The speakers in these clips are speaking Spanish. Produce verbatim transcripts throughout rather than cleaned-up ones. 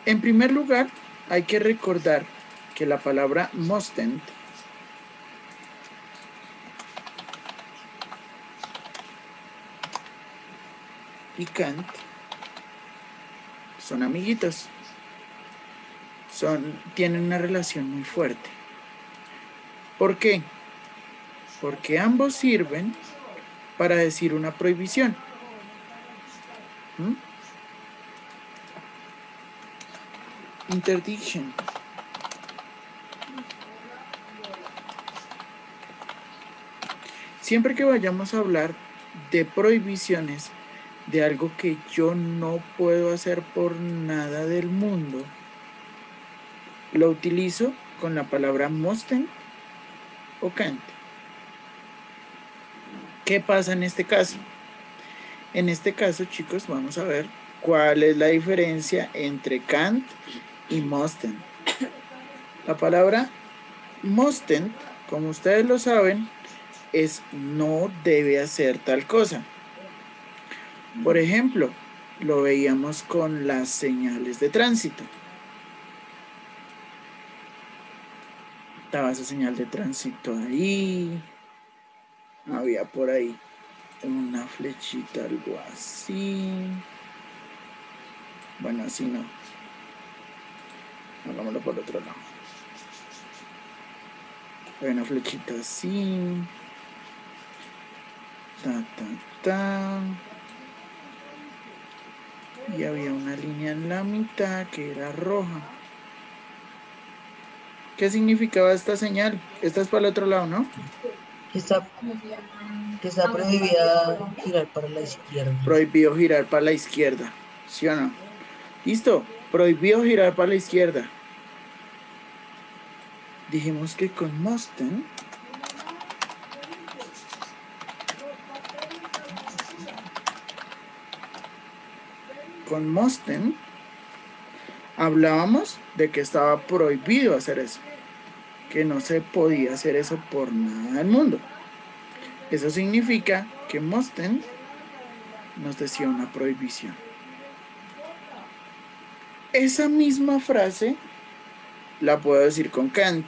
En primer lugar, hay que recordar que la palabra mustn't y can't son amiguitos. Son, tienen una relación muy fuerte. ¿Por qué? Porque ambos sirven para decir una prohibición. ¿Mm? Interdiction. Siempre que vayamos a hablar de prohibiciones, de algo que yo no puedo hacer por nada del mundo, lo utilizo con la palabra mustn't o can't. ¿Qué pasa en este caso? En este caso, chicos, vamos a ver cuál es la diferencia entre can't y mustn't. La palabra mustn't, como ustedes lo saben, es no debe hacer tal cosa. Por ejemplo, lo veíamos con las señales de tránsito. Estaba esa señal de tránsito ahí. Había por ahí una flechita, algo así. Bueno, así no. Hagámoslo por otro lado. Hay una flechita así. Ta, ta, ta. Y había una línea en la mitad que era roja. ¿Qué significaba esta señal? Esta es para el otro lado, ¿no? Que está, que está prohibida girar para la izquierda. Prohibido girar para la izquierda. ¿Sí o no? Listo. Prohibido girar para la izquierda. Dijimos que con mustn't con mustn't hablábamos de que estaba prohibido hacer eso, que no se podía hacer eso por nada del mundo. Eso significa que mustn't nos decía una prohibición. Esa misma frase la puedo decir con can't.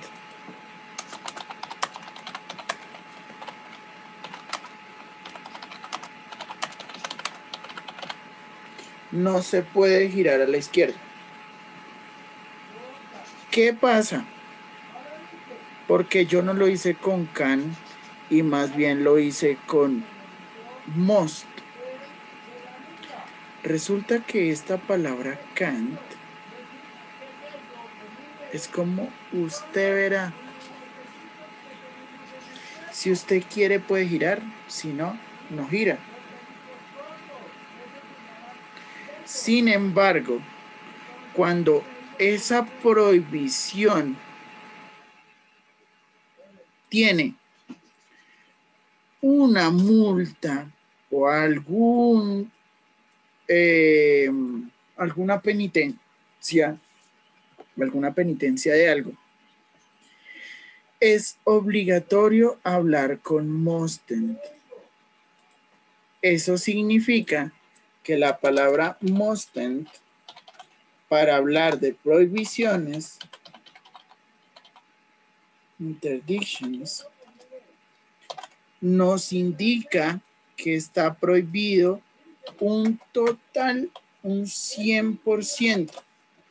No se puede girar a la izquierda. ¿Qué pasa? Porque yo no lo hice con can y más bien lo hice con must. Resulta que esta palabra can't es como usted verá. Si usted quiere puede girar, si no, no gira. Sin embargo, cuando esa prohibición tiene una multa o algún eh, alguna penitencia, alguna penitencia de algo, es obligatorio hablar con mustn't. Eso significa que la palabra mustn't para hablar de prohibiciones, interdictions, nos indica que está prohibido un total, un cien por ciento.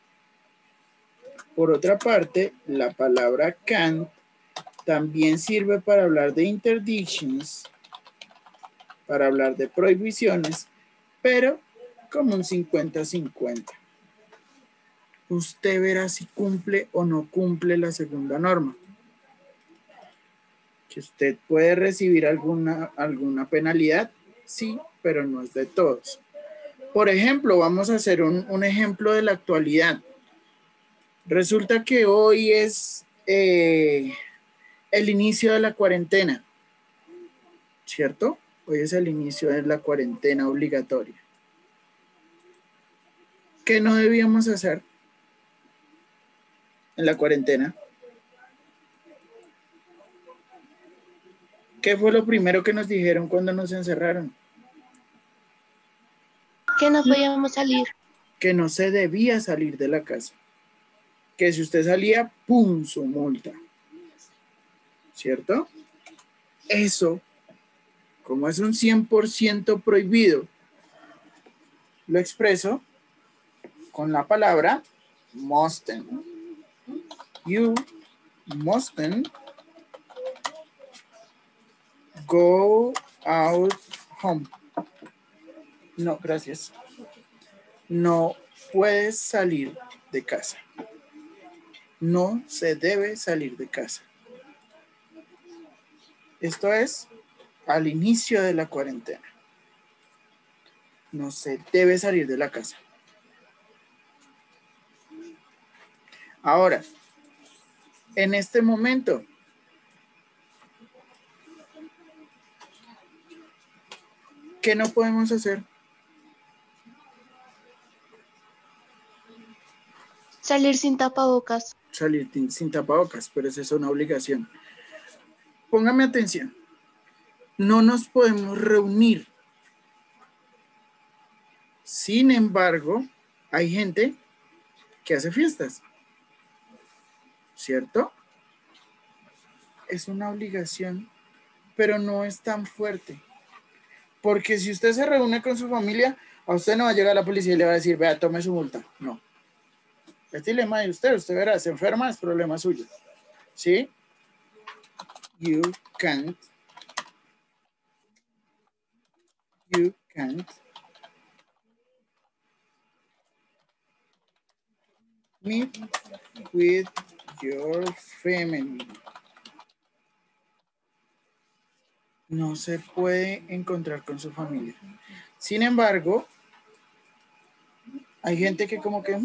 Por otra parte, la palabra can't también sirve para hablar de interdictions, para hablar de prohibiciones, pero como un cincuenta cincuenta. Usted verá si cumple o no cumple la segunda norma. Que usted puede recibir alguna, alguna penalidad, sí, pero no es de todos. Por ejemplo, vamos a hacer un, un ejemplo de la actualidad. Resulta que hoy es eh, el inicio de la cuarentena, ¿cierto? Hoy es el inicio de la cuarentena obligatoria. ¿Qué no debíamos hacer en la cuarentena? ¿Qué fue lo primero que nos dijeron cuando nos encerraron? Que no podíamos salir. que no se debía salir de la casa. Que si usted salía, ¡pum!, su multa. ¿Cierto? Eso, como es un cien por ciento prohibido, lo expreso con la palabra mustn't. You mustn't go out home. No, gracias. No puedes salir de casa. No se debe salir de casa. Esto es al inicio de la cuarentena. No se debe salir de la casa. Ahora, en este momento, ¿qué no podemos hacer? Salir sin tapabocas. Salir sin tapabocas, pero esa es una obligación. Póngame atención. No nos podemos reunir. Sin embargo, hay gente que hace fiestas. ¿Cierto? Es una obligación, pero no es tan fuerte. Porque si usted se reúne con su familia, a usted no va a llegar la policía y le va a decir, vea, tome su multa. No. Es dilema de usted, usted verá, se enferma, es problema suyo. ¿Sí? You can't. You can't. Meet with your family. No se puede encontrar con su familia. Sin embargo, hay gente que como que...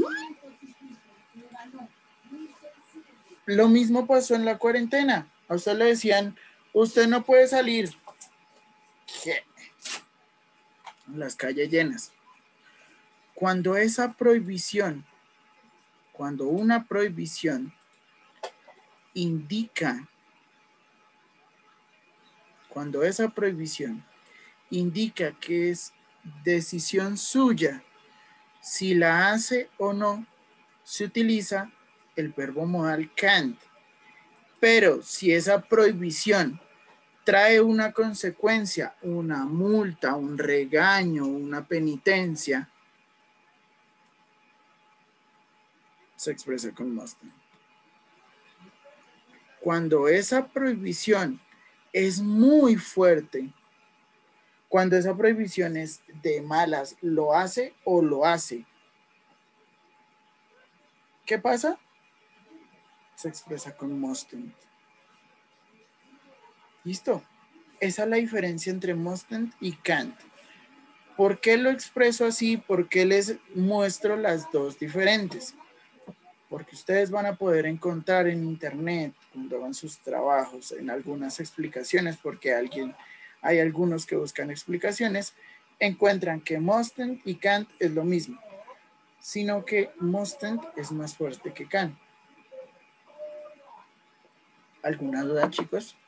Lo mismo pasó en la cuarentena. A usted le decían, usted no puede salir. ¿Qué? Las calles llenas. Cuando esa prohibición, cuando una prohibición indica, cuando esa prohibición indica que es decisión suya si la hace o no, se utiliza el verbo modal can't. Pero si esa prohibición trae una consecuencia, una multa, un regaño, una penitencia, se expresa con mustn't. Cuando esa prohibición es muy fuerte, cuando esa prohibición es de malas, lo hace o lo hace, ¿qué pasa? Se expresa con mustn't. ¿Listo? Esa es la diferencia entre mustn't y can't. ¿Por qué lo expreso así? ¿Por qué les muestro las dos diferentes? Porque ustedes van a poder encontrar en internet, cuando hagan sus trabajos, en algunas explicaciones, porque alguien, hay algunos que buscan explicaciones, encuentran que mustn't y can't es lo mismo, sino que mustn't es más fuerte que can't. ¿Alguna duda, chicos?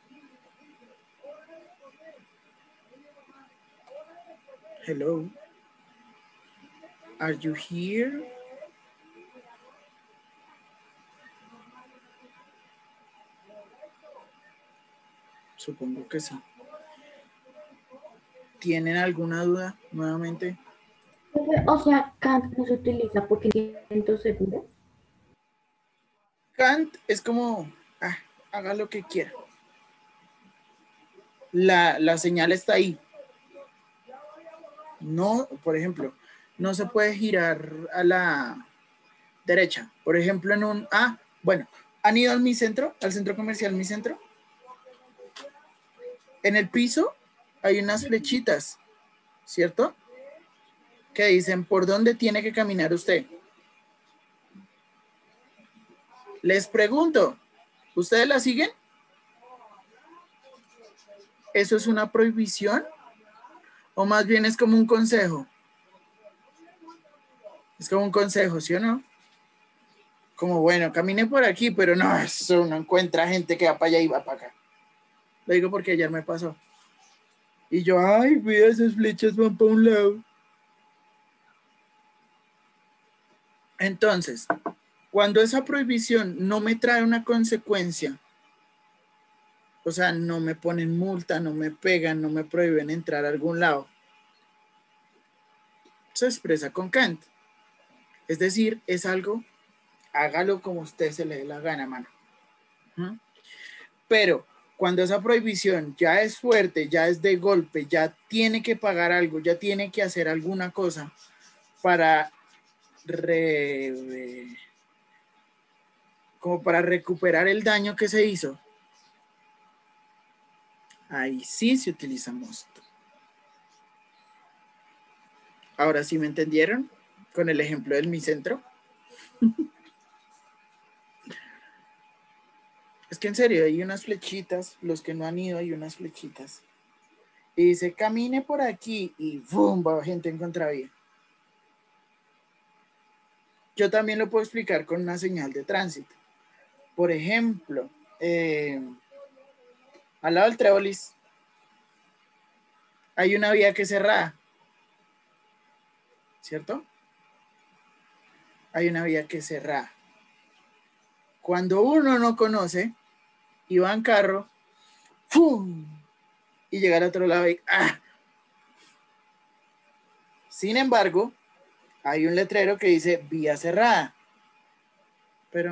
Hello. Are you here? Supongo que sí. ¿Tienen alguna duda nuevamente? O sea, can't no se utiliza porque siento seguro. Can't es como, ah, haga lo que quiera. La, la señal está ahí. No, por ejemplo, no se puede girar a la derecha. Por ejemplo, en un, ah, bueno, ¿han ido al Mi Centro, al centro comercial Mi Centro? En el piso hay unas flechitas, ¿cierto? Que dicen por dónde tiene que caminar usted. Les pregunto, ¿ustedes la siguen? ¿Eso es una prohibición? ¿O más bien es como un consejo? Es como un consejo, ¿sí o no? Como, bueno, camine por aquí, pero no, eso no encuentra gente que va para allá y va para acá. Lo digo porque ayer me pasó. Y yo, ay, vea, esas flechas van para un lado. Entonces, cuando esa prohibición no me trae una consecuencia, o sea, no me ponen multa, no me pegan, no me prohíben entrar a algún lado, se expresa con can't. Es decir, es algo, hágalo como usted se le dé la gana, mano. ¿Mm? Pero cuando esa prohibición ya es fuerte, ya es de golpe, ya tiene que pagar algo, ya tiene que hacer alguna cosa para re, como para recuperar el daño que se hizo, ahí sí se utiliza must. Ahora sí me entendieron con el ejemplo del mi centro. Es que en serio, hay unas flechitas, los que no han ido, hay unas flechitas. Y dice, camine por aquí y ¡bum! Va gente en contravía. Yo también lo puedo explicar con una señal de tránsito. Por ejemplo, eh, al lado del Trébolis hay una vía que es cerrada, ¿cierto? Hay una vía que es cerrada. Cuando uno no conoce y va en carro, ¡fum! Y llega al otro lado y ¡ah! Sin embargo, hay un letrero que dice vía cerrada. Pero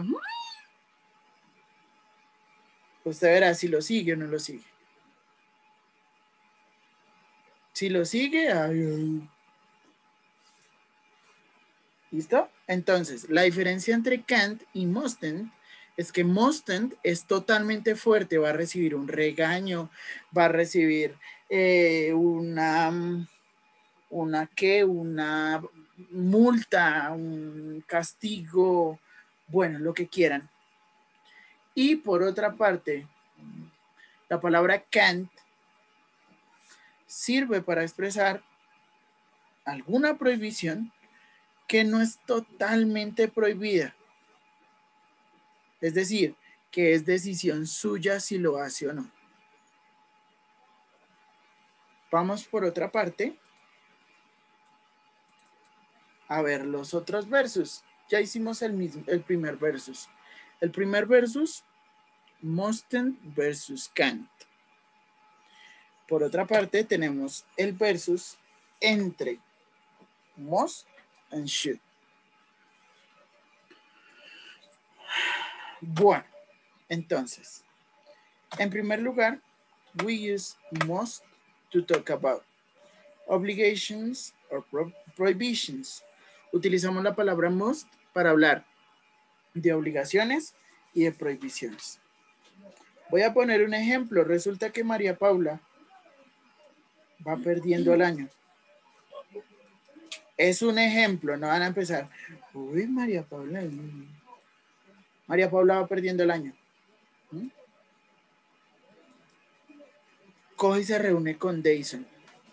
usted verá si lo sigue o no lo sigue. Si lo sigue, ay, ay. ¿Listo? Entonces, la diferencia entre can't y mustn't es que mustn't es totalmente fuerte, va a recibir un regaño, va a recibir eh, una, una, ¿qué? Una multa, un castigo, bueno, lo que quieran. Y por otra parte, la palabra can't sirve para expresar alguna prohibición que no es totalmente prohibida. Es decir, que es decisión suya si lo hace o no. Vamos por otra parte a ver los otros versos. Ya hicimos el, mismo, el primer versus. El primer versus, mustn't versus can't. Por otra parte, tenemos el versus entre must and should. Bueno, entonces, en primer lugar, we use must to talk about obligations or pro prohibitions. Utilizamos la palabra must para hablar de obligaciones y de prohibiciones. Voy a poner un ejemplo. Resulta que María Paula va perdiendo el año. Es un ejemplo, no van a empezar. Uy, María Paula. María Paula va perdiendo el año. ¿Mm? Coge y se reúne con Dayson.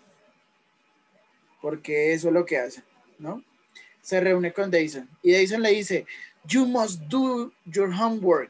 Porque eso es lo que hace, ¿no? Se reúne con Dayson. Y Dayson le dice, you must do your homework.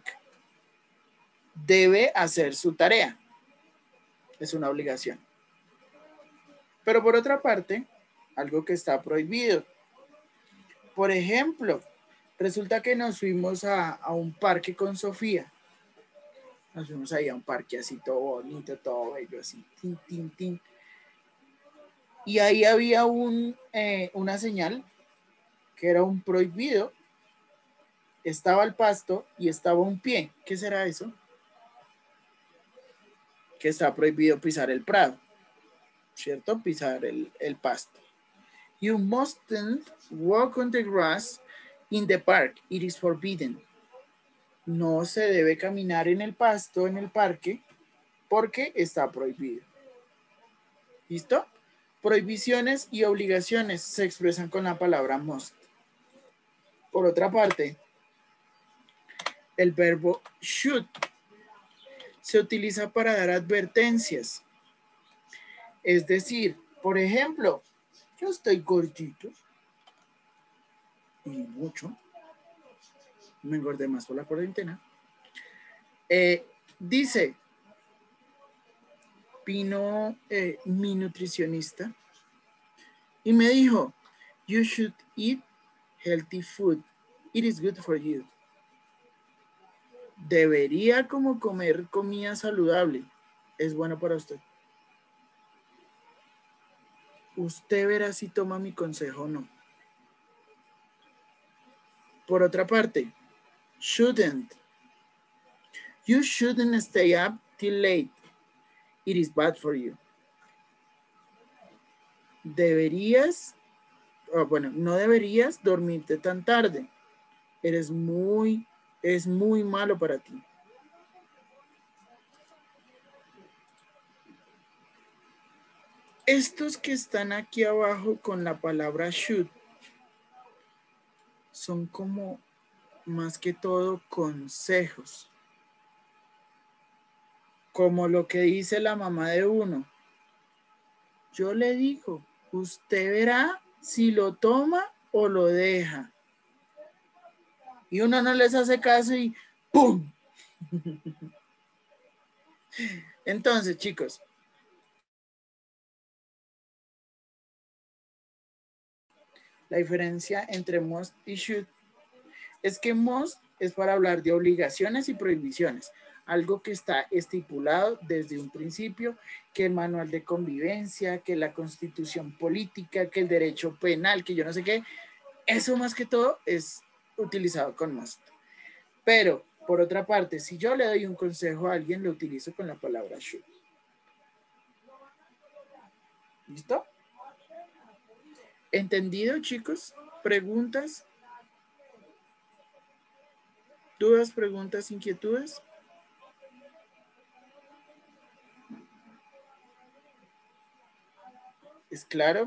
Debe hacer su tarea. Es una obligación. Pero por otra parte, algo que está prohibido. Por ejemplo, resulta que nos fuimos a, a un parque con Sofía. Nos fuimos ahí a un parque así todo bonito, todo bello, así, tin, tin, tin. Y ahí había un, eh, una señal que era un prohibido. Estaba el pasto y estaba un pie. ¿Qué será eso? Que está prohibido pisar el prado, ¿cierto? Pisar el, el pasto. You mustn't walk on the grass in the park. It is forbidden. No se debe caminar en el pasto, en el parque, porque está prohibido. ¿Listo? Prohibiciones y obligaciones se expresan con la palabra must. Por otra parte, el verbo should se utiliza para dar advertencias. Es decir, por ejemplo, yo estoy gordito y mucho. Me engordé más por la cuarentena. Eh, dice vino eh, mi nutricionista y me dijo, you should eat healthy food. It is good for you. Debería como comer comida saludable. Es bueno para usted. Usted verá si toma mi consejo o no. Por otra parte, shouldn't. You shouldn't stay up till late. It is bad for you. Deberías, oh, bueno, no deberías dormirte tan tarde. Eres muy, es muy malo para ti. Estos que están aquí abajo con la palabra should son como más que todo consejos. Como lo que dice la mamá de uno. Yo le digo, usted verá si lo toma o lo deja. Y uno no les hace caso y ¡pum! Entonces, chicos, la diferencia entre must y should es que must es para hablar de obligaciones y prohibiciones, algo que está estipulado desde un principio, que el manual de convivencia, que la constitución política, que el derecho penal, que yo no sé qué, eso más que todo es utilizado con must. Pero, por otra parte, si yo le doy un consejo a alguien, lo utilizo con la palabra should. ¿Listo? ¿Entendido, chicos? ¿Preguntas? ¿Dudas, preguntas, inquietudes? ¿Es claro?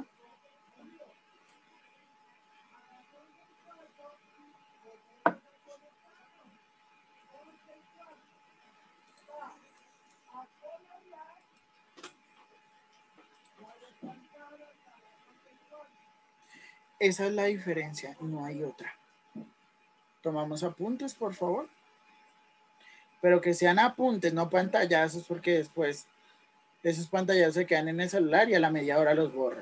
Esa es la diferencia, no hay otra. Tomamos apuntes, por favor. Pero que sean apuntes, no pantallazos, porque después esos pantallazos se quedan en el celular y a la media hora los borran.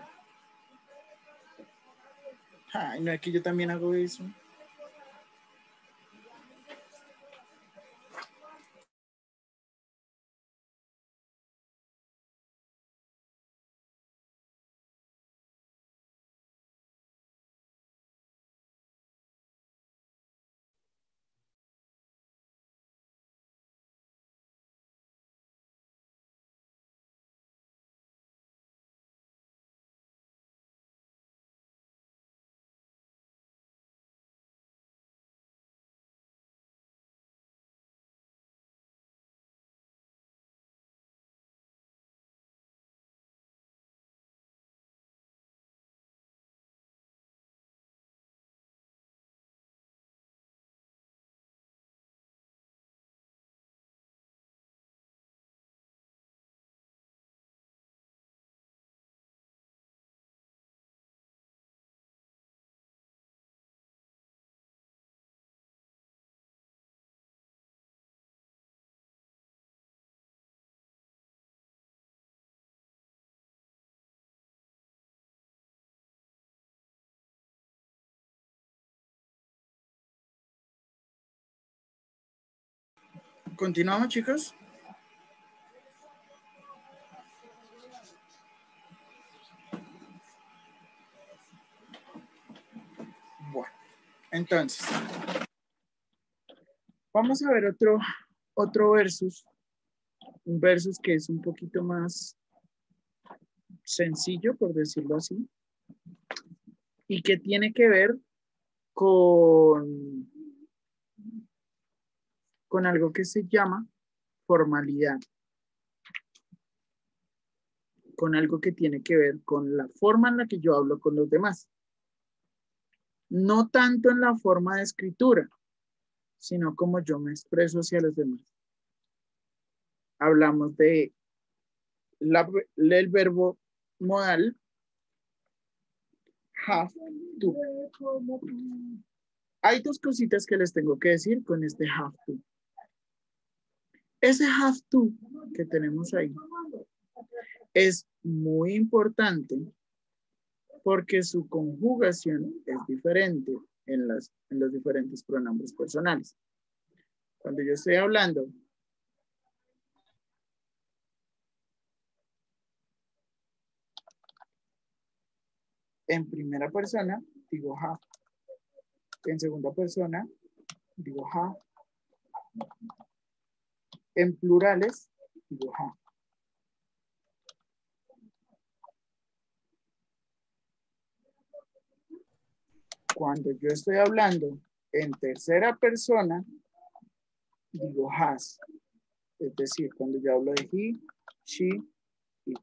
Ay, no es que yo también hago eso. ¿Continuamos, chicos? Bueno, entonces, vamos a ver otro, otro versus, un versus que es un poquito más sencillo, por decirlo así, y que tiene que ver con, con algo que se llama formalidad, con algo que tiene que ver con la forma en la que yo hablo con los demás. No tanto en la forma de escritura, sino como yo me expreso hacia los demás. Hablamos de la, el verbo modal have to. Hay dos cositas que les tengo que decir con este have to. Ese have to que tenemos ahí es muy importante porque su conjugación es diferente en, las, en los diferentes pronombres personales. Cuando yo estoy hablando en primera persona, digo have. En segunda persona, digo have. En plurales, digo have. Cuando yo estoy hablando en tercera persona, digo has. Es decir, cuando yo hablo de he, she, it.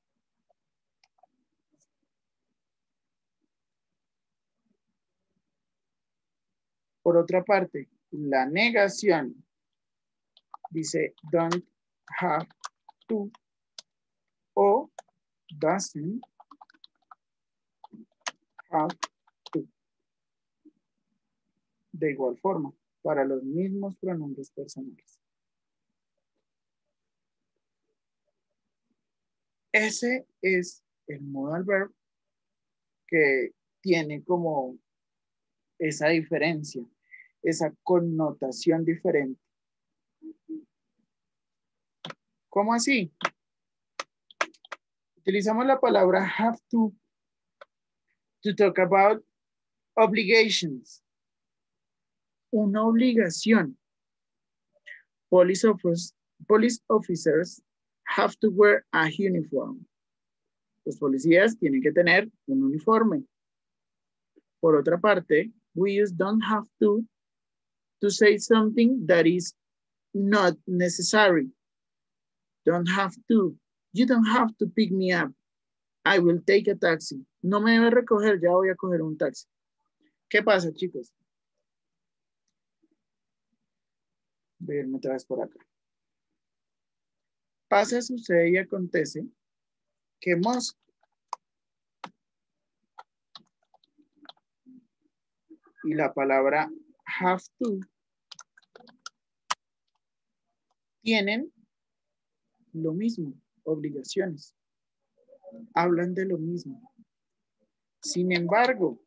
Por otra parte, la negación dice don't have to o doesn't have to. De igual forma, para los mismos pronombres personales. Ese es el modal verb que tiene como esa diferencia, esa connotación diferente. ¿Cómo así? Utilizamos la palabra have to to talk about obligations. Una obligación. Police officers, police officers have to wear a uniform. Los policías tienen que tener un uniforme. Por otra parte, we use don't have to to say something that is not necessary. Don't have to. You don't have to pick me up. I will take a taxi. No me debe recoger, ya voy a coger un taxi. ¿Qué pasa, chicos? Voy a irme otra vez por acá. Pasa, sucede y acontece que must y la palabra have to tienen lo mismo, obligaciones. Hablan de lo mismo. Sin embargo,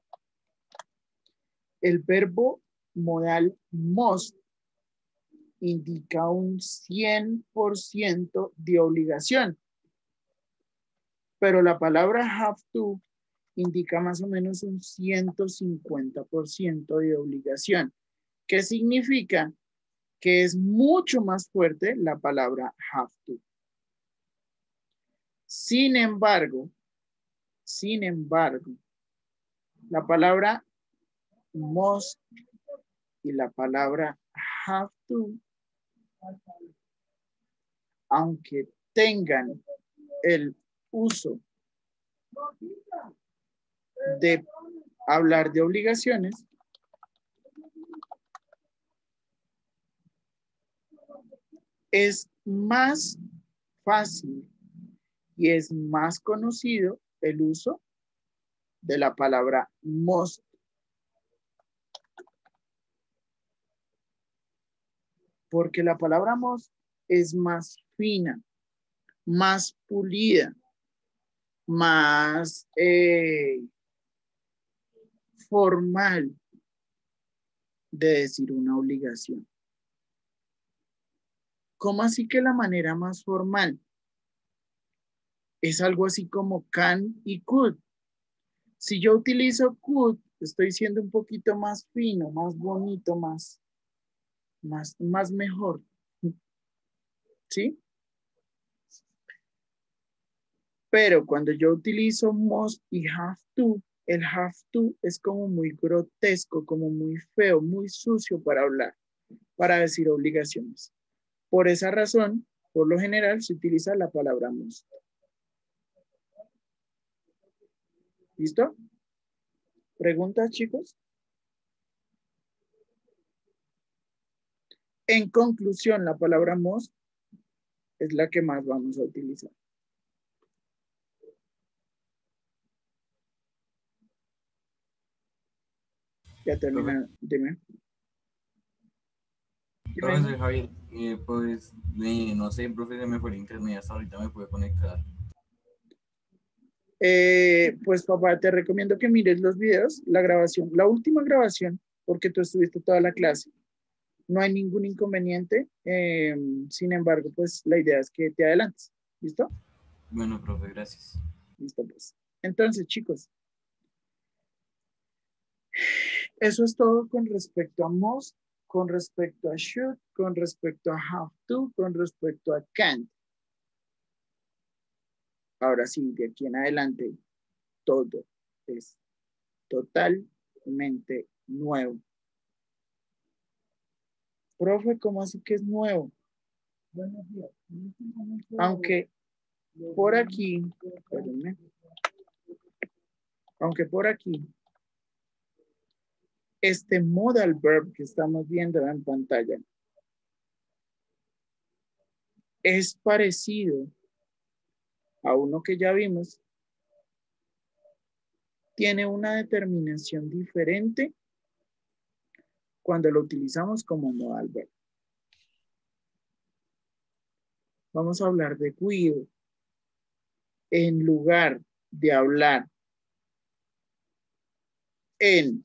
el verbo modal must indica un cien por ciento de obligación. Pero la palabra have to indica más o menos un ciento cincuenta por ciento de obligación. ¿Qué significa? Que es mucho más fuerte la palabra have to. Sin embargo, sin embargo, la palabra must y la palabra have to, aunque tengan el uso de hablar de obligaciones, es más fácil y es más conocido el uso de la palabra must. Porque la palabra must es más fina, más pulida, más eh, formal de decir una obligación. ¿Cómo así que la manera más formal? Es algo así como can y could. Si yo utilizo could, estoy siendo un poquito más fino, más bonito, más, más, más mejor. ¿Sí? Pero cuando yo utilizo must y have to, el have to es como muy grotesco, como muy feo, muy sucio para hablar, para decir obligaciones. Por esa razón, por lo general, se utiliza la palabra must. ¿Listo? ¿Preguntas, chicos? En conclusión, la palabra must es la que más vamos a utilizar. Ya termina, dime. Profesor Javier, eh, pues eh, no sé, profe, se me fue el internet, hasta ahorita me pude conectar. Eh, pues papá, te recomiendo que mires los videos, la grabación, la última grabación, porque tú estuviste toda la clase. No hay ningún inconveniente. Eh, sin embargo, pues la idea es que te adelantes. ¿Listo? Bueno, profe, gracias. Listo, pues. Entonces, chicos, eso es todo con respecto a must, con respecto a should, con respecto a have to, con respecto a can't. Ahora sí, de aquí en adelante, todo es totalmente nuevo. Profe, ¿cómo así que es nuevo? Aunque por aquí, espérenme, aunque por aquí, este modal verb que estamos viendo en pantalla es parecido a uno que ya vimos, tiene una determinación diferente cuando lo utilizamos como modal verb. Vamos a hablar de will en lugar de hablar en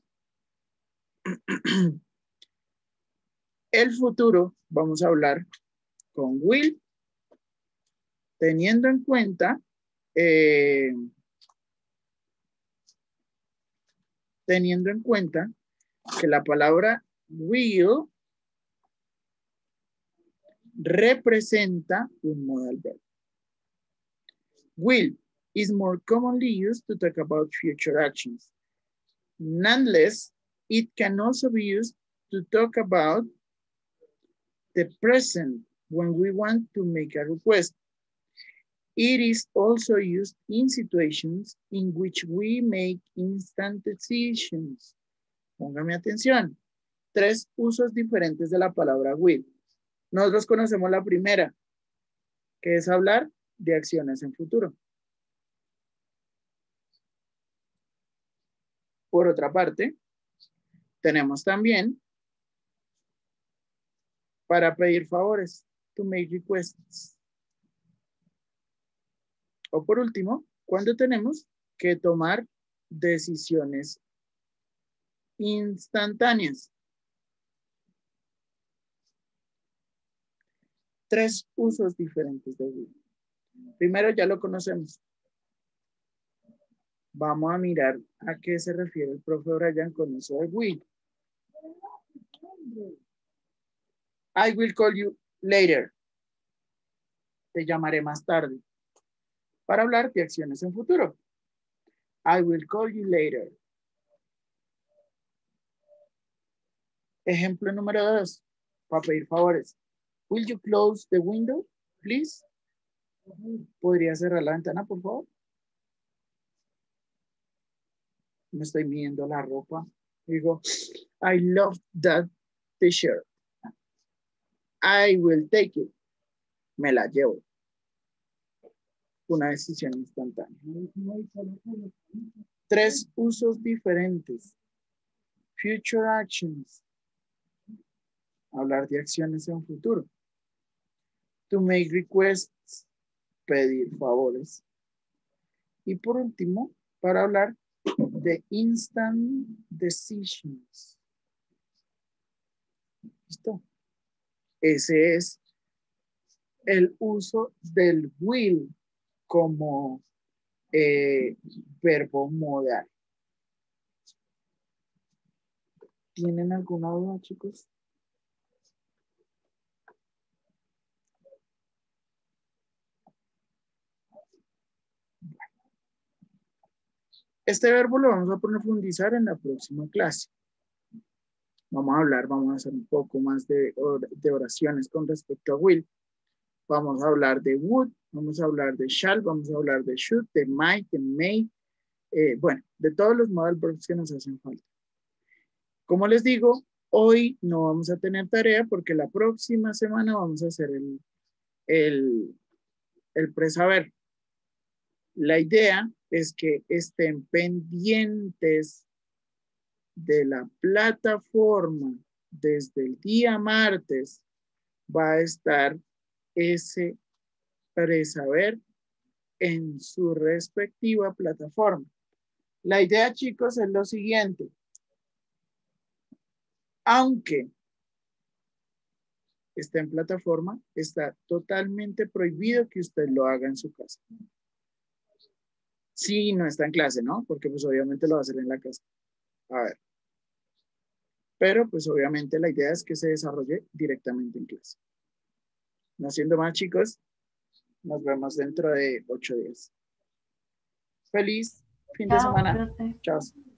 el futuro. Vamos a hablar con will teniendo en cuenta eh, teniendo en cuenta que la palabra will representa un modal verb. Will is more commonly used to talk about future actions. Nonetheless, it can also be used to talk about the present when we want to make a request. It is also used in situations in which we make instant decisions. Póngame atención. Tres usos diferentes de la palabra will. Nosotros conocemos la primera, que es hablar de acciones en futuro. Por otra parte, tenemos también para pedir favores, to make requests. O por último, cuando tenemos que tomar decisiones instantáneas. Tres usos diferentes de will. Primero ya lo conocemos. Vamos a mirar a qué se refiere el profe Brian con eso de will. I will call you later. Te llamaré más tarde. Para hablar de acciones en futuro. I will call you later. Ejemplo número dos. Para pedir favores. Will you close the window, please? ¿Podría cerrar la ventana, por favor? Me estoy midiendo la ropa. Digo, I love that t-shirt. I will take it. Me la llevo. Una decisión instantánea. Tres usos diferentes. Future actions. Hablar de acciones en futuro. To make requests. Pedir favores. Y por último, para hablar de instant decisions. ¿Listo? Ese es el uso del will como eh, verbo modal. ¿Tienen alguna duda, chicos? Este verbo lo vamos a profundizar en la próxima clase. Vamos a hablar, vamos a hacer un poco más de, de oraciones con respecto a will. Vamos a hablar de would, vamos a hablar de shall, vamos a hablar de should, de might, de may, eh, bueno, de todos los modal verbs que nos hacen falta. Como les digo, hoy no vamos a tener tarea porque la próxima semana vamos a hacer el, el, el presaber. La idea es que estén pendientes de la plataforma desde el día martes. Va a estar ese presaber en su respectiva plataforma. La idea, chicos, es lo siguiente. Aunque esté en plataforma, está totalmente prohibido que usted lo haga en su casa. Si no está en clase, ¿no? Porque pues obviamente lo va a hacer en la casa. A ver. Pero pues obviamente la idea es que se desarrolle directamente en clase. No siendo más, chicos, nos vemos dentro de ocho días. Feliz fin de Chao, semana. profe. Chao.